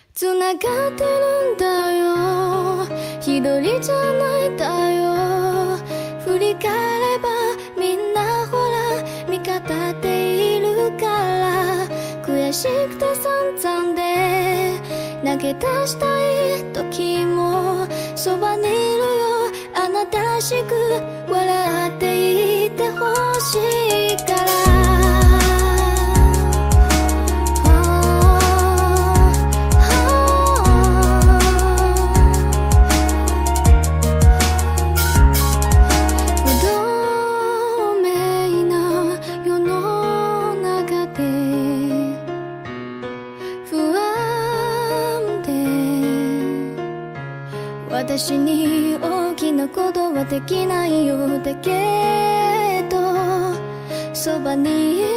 つながってるんだよ、一人じゃないんだよ。振り返ればみんなほら味方でいるから、悔しくて散々で投げ出したい時もそばにいるよ、あなたらしく笑っていてほしいから。私に大きなことはできないようだけど、そばにいる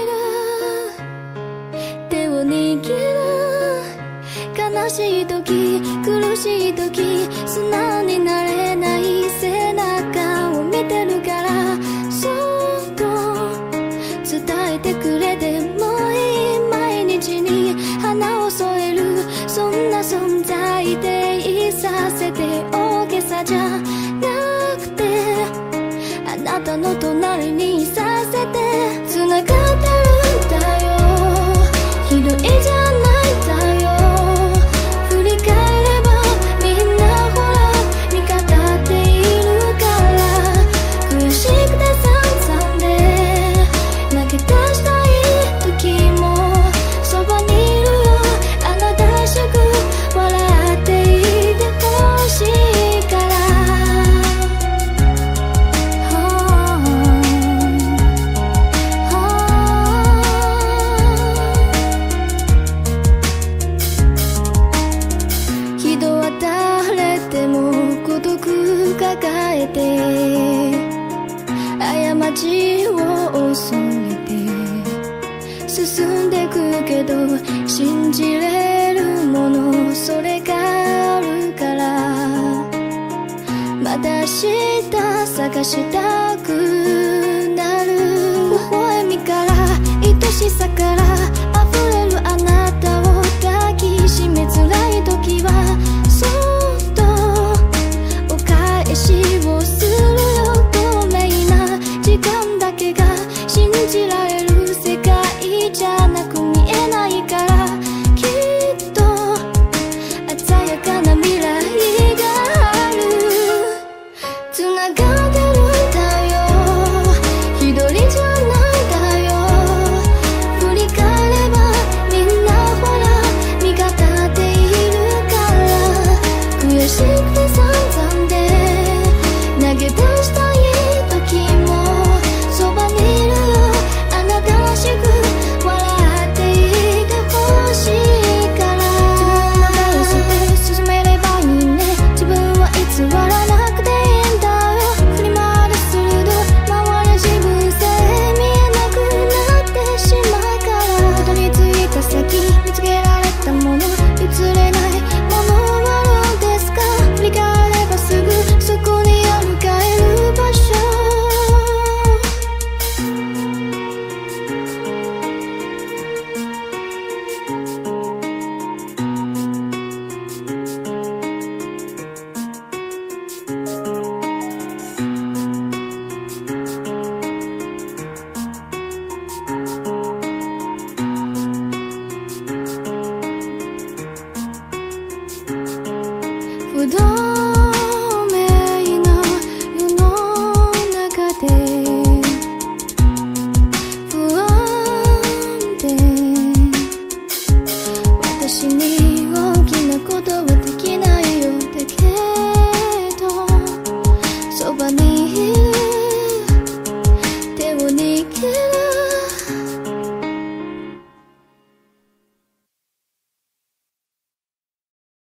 手を握る、悲しい時苦しい時素直になれない背中を見てるから、そっと伝えてくれてもいい、毎日に花を添えるそんな存在でいさせて、大げさじゃなくてあなたの隣にいさせて、つながってるんだよ、一人じゃないんだよ。振り返ればみんなほら味方でいるから、悔しくて散々で投げ出したい時もそばにいるよ、あなたらしく笑っていてほしいから。人は誰でも孤独抱えて過ちを恐れて進んでくけど、信じれるものそれがあるから、また明日探したくなる。微笑みから愛しさから